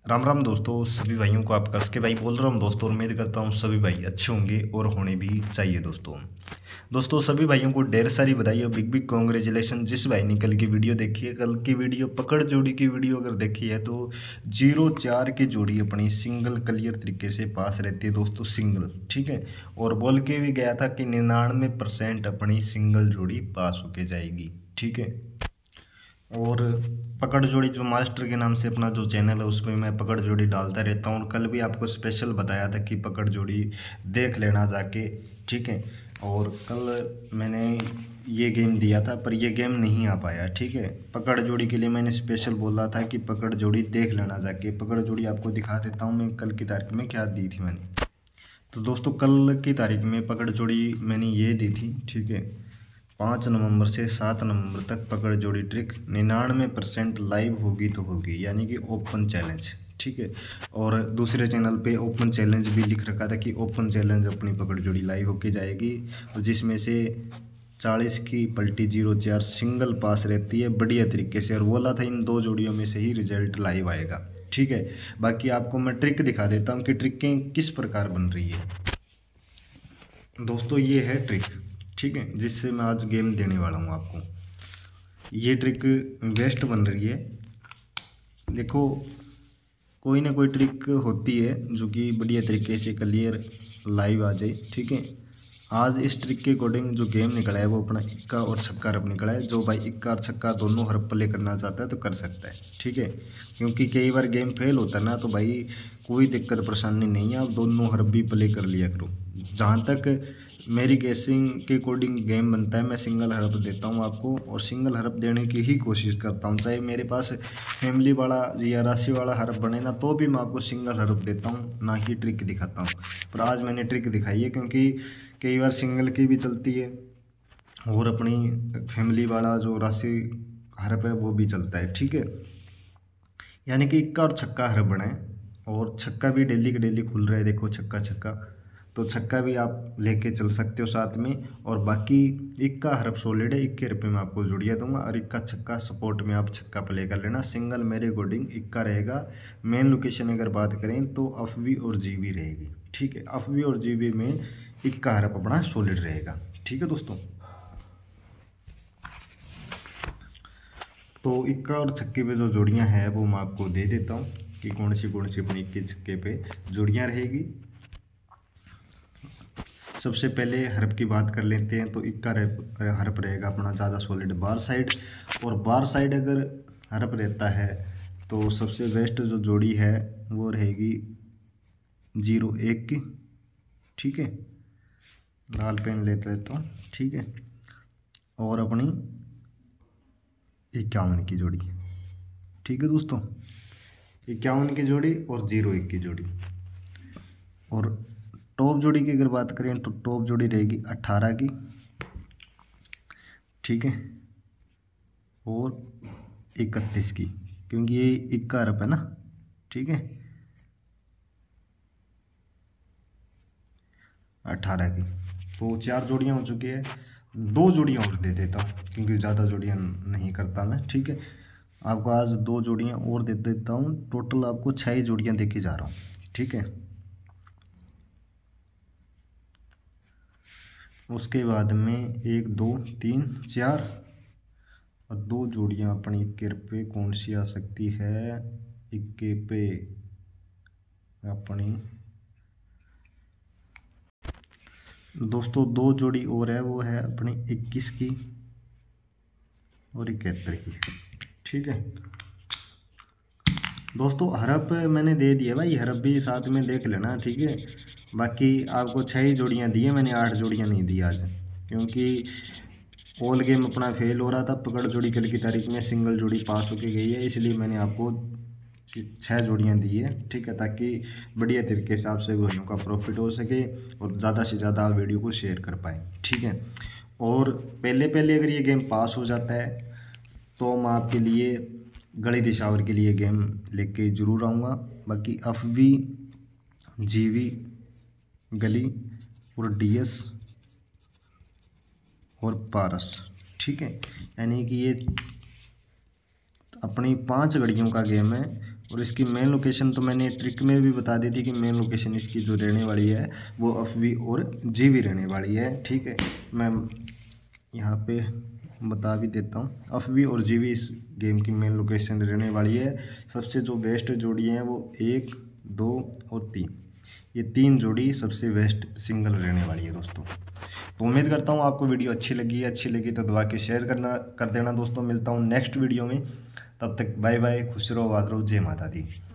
राम राम दोस्तों, सभी भाइयों को आप कस के भाई बोल रहा हूँ दोस्तों। उम्मीद करता हूँ सभी भाई अच्छे होंगे और होने भी चाहिए दोस्तों सभी भाइयों को ढेर सारी बधाई और बिग बिग कॉन्ग्रेचुलेशन। जिस भाई ने कल की वीडियो देखी है, कल की वीडियो पकड़ जोड़ी की वीडियो अगर देखी है तो 0-4 की जोड़ी अपनी सिंगल क्लियर तरीके से पास रहती है दोस्तों, सिंगल। ठीक है, और बोल के भी गया था कि 99% अपनी सिंगल जोड़ी पास होके जाएगी। ठीक है, और पकड़ जोड़ी जो मास्टर के नाम से अपना जो चैनल है उसमें मैं पकड़ जोड़ी डालता रहता हूँ, और कल भी आपको स्पेशल बताया था कि पकड़ जोड़ी देख लेना जाके। ठीक है, और कल मैंने ये गेम दिया था पर ये गेम नहीं आ पाया। ठीक है, पकड़ जोड़ी के लिए मैंने स्पेशल बोला था कि पकड़ जोड़ी देख लेना जाके। पकड़ जोड़ी आपको दिखा देता हूँ मैं कल की तारीख में क्या दी थी मैंने। तो दोस्तों कल की तारीख में पकड़ जोड़ी मैंने ये दी थी। ठीक है, 5 नवंबर से 7 नवंबर तक पकड़ जोड़ी ट्रिक 99% लाइव होगी तो होगी, यानी कि ओपन चैलेंज। ठीक है, और दूसरे चैनल पे ओपन चैलेंज भी लिख रखा था कि ओपन चैलेंज अपनी पकड़ जोड़ी लाइव होके जाएगी, और जिसमें से 40 की पलटी 0-4 सिंगल पास रहती है बढ़िया तरीके से, और बोला था इन दो जोड़ियों में से ही रिजल्ट लाइव आएगा। ठीक है, बाकी आपको मैं ट्रिक दिखा देता हूँ कि ट्रिकें किस प्रकार बन रही है दोस्तों। ये है ट्रिक, ठीक है, जिससे मैं आज गेम देने वाला हूँ आपको। ये ट्रिक बेस्ट बन रही है। देखो, कोई ना कोई ट्रिक होती है जो कि बढ़िया तरीके से क्लियर लाइव आ जाए। ठीक है, आज इस ट्रिक के अकॉर्डिंग जो गेम निकला है वो अपना इक्का और छक्का हरफ निकला है। जो भाई इक्का और छक्का दोनों हरफ प्ले करना चाहता है तो कर सकता है। ठीक है, क्योंकि कई बार गेम फेल होता है ना, तो भाई कोई दिक्कत परेशानी नहीं है, आप दोनों हरफ भी प्ले कर लिया करो। जहाँ तक मेरी गेसिंग के अकॉर्डिंग गेम बनता है, मैं सिंगल हरफ देता हूँ आपको, और सिंगल हरफ देने की ही कोशिश करता हूँ। चाहे मेरे पास फैमिली वाला या राशि वाला हरफ बने ना, तो भी मैं आपको सिंगल हरफ देता हूँ, ना ही ट्रिक दिखाता हूँ। पर आज मैंने ट्रिक दिखाई है क्योंकि कई बार सिंगल की भी चलती है और अपनी फैमिली वाला जो राशि हरफ है वो भी चलता है। ठीक है, यानी कि इक्का और छक्का हरफ बनाए, और छक्का भी डेली के डेली खुल रहा है। देखो छक्का छक्का, तो छक्का भी आप लेके चल सकते हो साथ में। और बाकी इक्का हरफ सॉलिड है, इक्के रुपये में आपको जुड़िया दूंगा, और इक्का छक्का सपोर्ट में आप छक्का प्ले कर लेना। सिंगल मेरे अकॉर्डिंग इक्का रहेगा। मेन लोकेशन अगर बात करें तो अफवी और जीबी रहेगी। ठीक है, अफवी और जीबी में इक्का हरफ अपना सॉलिड रहेगा। ठीक है दोस्तों, तो इक्का और छक्के पे जो जोड़ियां हैं वो मैं आपको दे देता हूँ कि कौन सी अपनी इक्के छक्के पे जोड़ियां रहेगी। सबसे पहले हरफ की बात कर लेते हैं, तो इक्का हरफ रहेगा अपना ज़्यादा सॉलिड बार साइड, और बार साइड अगर हरफ रहता है तो सबसे बेस्ट जो जोड़ी है वो रहेगी 0-1 की। ठीक है, लाल पेन लेता लेता हूँ। ठीक है, और अपनी 51 की जोड़ी। ठीक है दोस्तों, 51 की जोड़ी और 0-1 की जोड़ी। और टॉप जोड़ी की अगर बात करें तो टॉप जोड़ी रहेगी 18 की। ठीक है, और 31 की, क्योंकि ये इक्का हरफ है ना। ठीक है, 18 की, तो 4 जोड़ियां हो चुकी है। 2 जोड़ियां और दे देता हूँ क्योंकि ज़्यादा जोड़ियां नहीं करता मैं। ठीक है, आपको आज 2 जोड़ियां और दे देता हूँ, टोटल आपको 6 जोड़ियां देके जा रहा हूँ। ठीक है, उसके बाद में 1 2 3 4 और 2 जोड़ियां अपनी इक्के पे कौन सी आ सकती है। इक्के पे अपनी दोस्तों 2 जोड़ी और है, वो है अपनी 21 की और 71 की। ठीक है दोस्तों, हरफ मैंने दे दिया भाई, हरफ भी साथ में देख लेना। ठीक है, बाकी आपको 6 ही जोड़ियाँ दी है मैंने, 8 जोड़ियाँ नहीं दी आज, क्योंकि ऑल गेम अपना फेल हो रहा था। पकड़ जोड़ी कल की तारीख में सिंगल जोड़ी पास होके गई है, इसलिए मैंने आपको 6 जोड़ियाँ दी है। ठीक है, ताकि बढ़िया तरीके से आपसे भाइयों का प्रॉफिट हो सके और ज़्यादा से ज़्यादा आप वीडियो को शेयर कर पाएँ। ठीक है, और पहले पहले अगर ये गेम पास हो जाता है तो मैं आपके लिए गली दिशावर के लिए गेम लेके ज़रूर आऊँगा। बाकी अफवी, जीवी, गली और डीएस और पारस। ठीक है, यानी कि ये अपनी 5 घड़ियों का गेम है, और इसकी मेन लोकेशन तो मैंने ट्रिक में भी बता दी थी कि मेन लोकेशन इसकी जो रहने वाली है वो FV और GV रहने वाली है। ठीक है, मैं यहाँ पे बता भी देता हूँ। FV और GV इस गेम की मेन लोकेशन रहने वाली है। सबसे जो बेस्ट जोड़ी हैं वो 1, 2 और 3, ये 3 जोड़ी सबसे बेस्ट सिंगल रहने वाली है दोस्तों। तो उम्मीद करता हूँ आपको वीडियो अच्छी लगी तो दबा के शेयर कर देना दोस्तों। मिलता हूँ नेक्स्ट वीडियो में, तब तक बाय बाय, खुश रहो, आबाद रहो, जय माता दी।